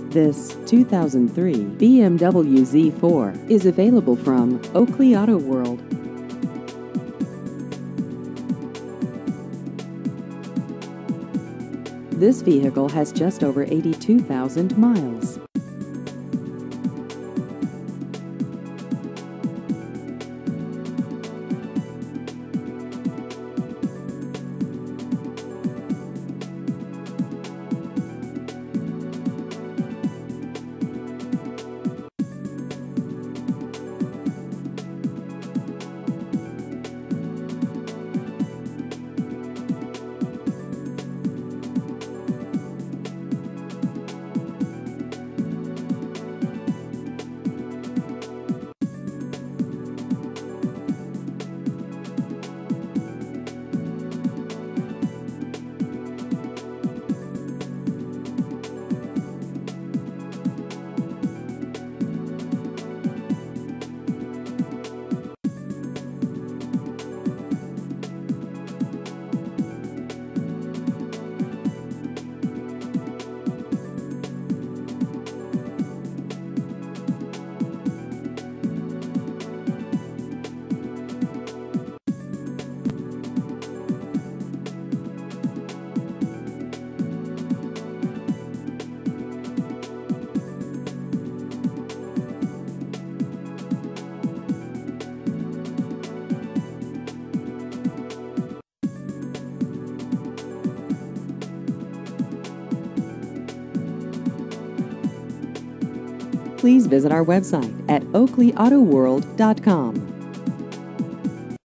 This 2003 BMW Z4 is available from Oakley Auto World. This vehicle has just over 82,000 miles. Please visit our website at oakleyautoworld.com.